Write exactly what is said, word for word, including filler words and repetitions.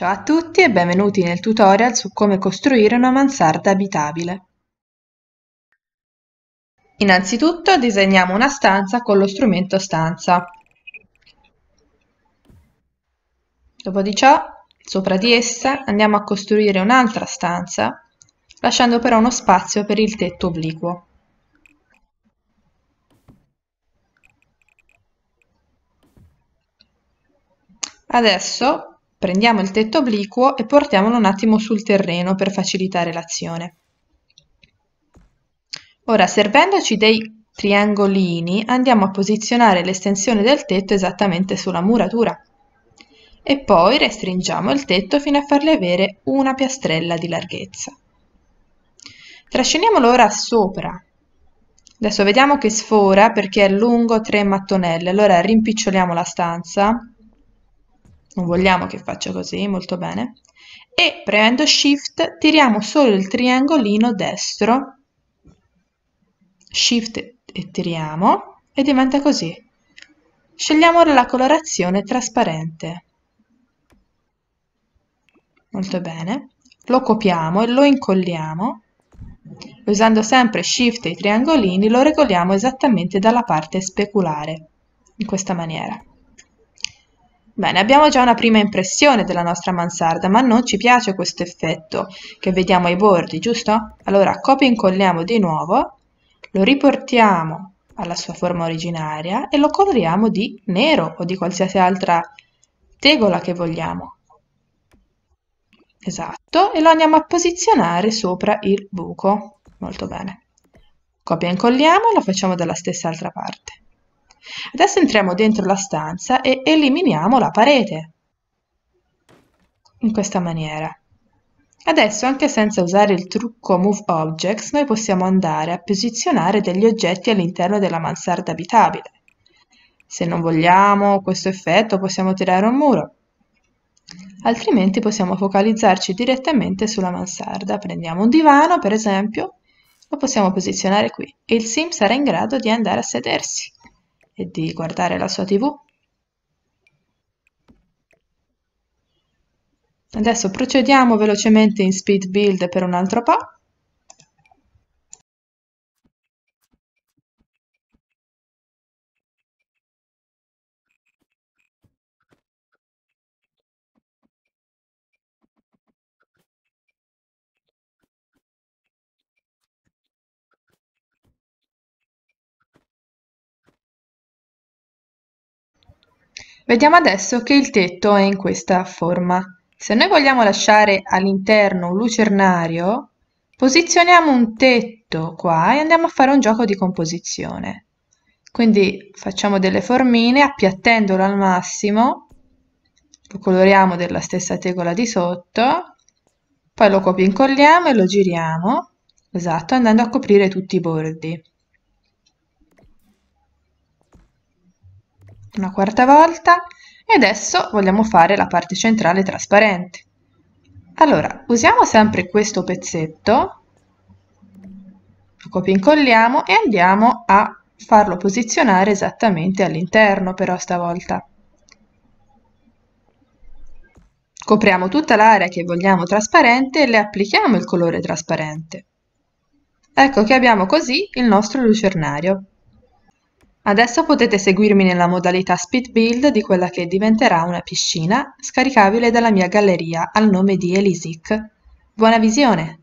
Ciao a tutti e benvenuti nel tutorial su come costruire una mansarda abitabile. Innanzitutto disegniamo una stanza con lo strumento stanza. Dopo di ciò, sopra di essa andiamo a costruire un'altra stanza, lasciando però uno spazio per il tetto obliquo. Adesso prendiamo il tetto obliquo e portiamolo un attimo sul terreno per facilitare l'azione. Ora, servendoci dei triangolini, andiamo a posizionare l'estensione del tetto esattamente sulla muratura e poi restringiamo il tetto fino a farle avere una piastrella di larghezza. Trasciniamolo ora sopra. Adesso vediamo che sfora perché è lungo tre mattonelle, allora rimpiccioliamo la stanza. Non vogliamo che faccia così, molto bene. E premendo Shift tiriamo solo il triangolino destro. Shift e tiriamo e diventa così. Scegliamo la colorazione trasparente. Molto bene. Lo copiamo e lo incolliamo. Usando sempre Shift e i triangolini lo regoliamo esattamente dalla parte speculare, in questa maniera. Bene, abbiamo già una prima impressione della nostra mansarda, ma non ci piace questo effetto che vediamo ai bordi, giusto? Allora copia e incolliamo di nuovo, lo riportiamo alla sua forma originaria e lo coloriamo di nero o di qualsiasi altra tegola che vogliamo. Esatto, e lo andiamo a posizionare sopra il buco. Molto bene. Copia e incolliamo e lo facciamo dalla stessa altra parte. Adesso entriamo dentro la stanza e eliminiamo la parete. In questa maniera. Adesso, anche senza usare il trucco Move Objects, noi possiamo andare a posizionare degli oggetti all'interno della mansarda abitabile. Se non vogliamo questo effetto, possiamo tirare un muro. Altrimenti possiamo focalizzarci direttamente sulla mansarda. Prendiamo un divano, per esempio, lo possiamo posizionare qui e il sim sarà in grado di andare a sedersi e di guardare la sua tivù. Adesso procediamo velocemente in speed build per un altro po'. Vediamo adesso che il tetto è in questa forma. Se noi vogliamo lasciare all'interno un lucernario, posizioniamo un tetto qua e andiamo a fare un gioco di composizione. Quindi facciamo delle formine appiattendolo al massimo, lo coloriamo della stessa tegola di sotto, poi lo copia incolliamo e lo giriamo, esatto, andando a coprire tutti i bordi. Una quarta volta e adesso vogliamo fare la parte centrale trasparente. Allora, usiamo sempre questo pezzetto, lo copia incolliamo e andiamo a farlo posizionare esattamente all'interno però stavolta. Copriamo tutta l'area che vogliamo trasparente e le applichiamo il colore trasparente. Ecco che abbiamo così il nostro lucernario. Adesso potete seguirmi nella modalità speed build di quella che diventerà una piscina scaricabile dalla mia galleria al nome di Elisic. Buona visione!